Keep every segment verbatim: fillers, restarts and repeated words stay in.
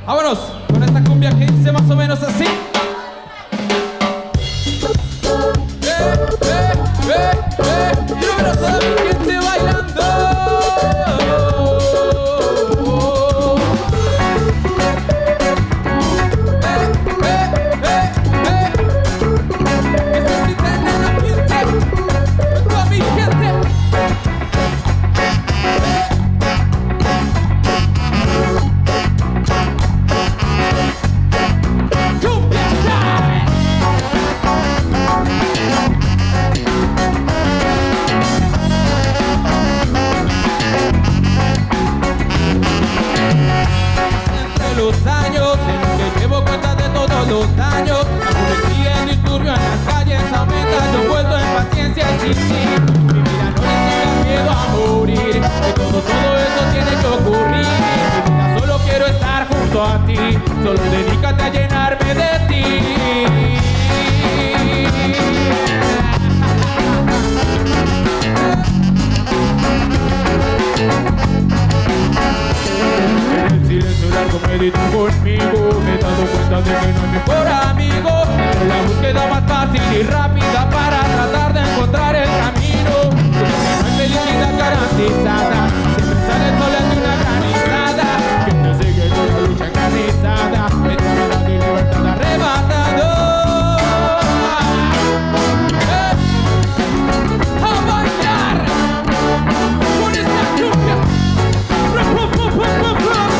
Vámonos con esta cumbia que dice más o menos así. Eh, eh, eh, eh. Y número toda mi gente bailando. Eh, eh, eh, eh. Necesitan el ambiente. Toda mi gente. Los años en los que llevo cuenta de todos los daños, la policía y el disturbio en las calles aumenta, yo vuelto en paciencia sin ti. Mi vida no le tenga miedo a morir, que todo, todo eso tiene que ocurrir. Mi vida solo quiero estar junto a ti, solo dedícate a llenarme de ti. Medito conmigo, me he dado cuenta de que no hay mejor amigo. Pero la búsqueda más fácil y rápida para tratar de encontrar el camino. Porque no hay felicidad garantizada, siempre sale sola de una granizada. Que te sigue en una lucha encarnizada, eternidad y libertad arrebatado. ¡Eh! ¡A bailar! ¡Con esta cumbia! ¡Pum, pum, pum, pum, pum!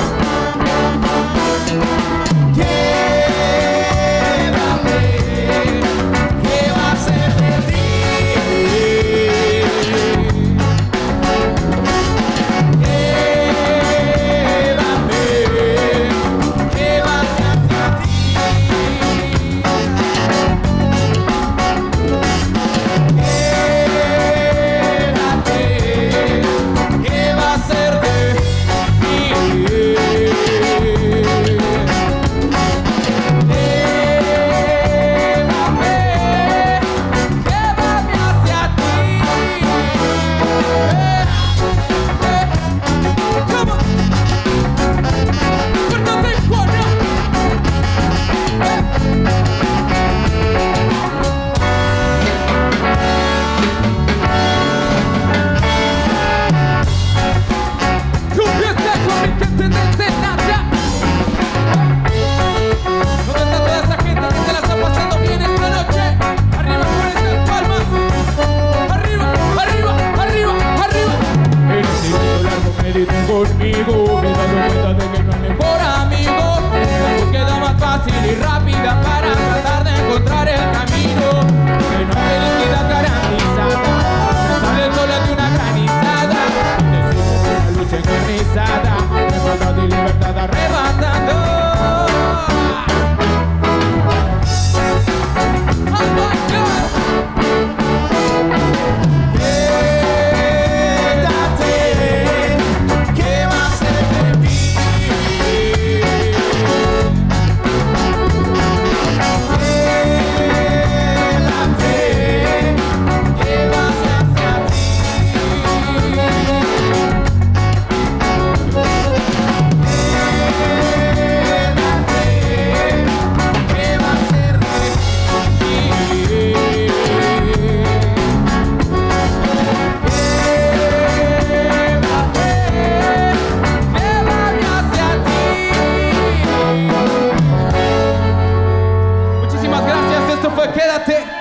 Conmigo, me he dado cuenta de que no hay mejor amigo. Es la búsqueda más fácil y rápida para tratar de encontrar el camino. Que no hay felicidad garantizada, me sale sola de una granizada. Necesito una lucha encarnizada, libertad y libertad arrebatando. Oh my God. Quédate.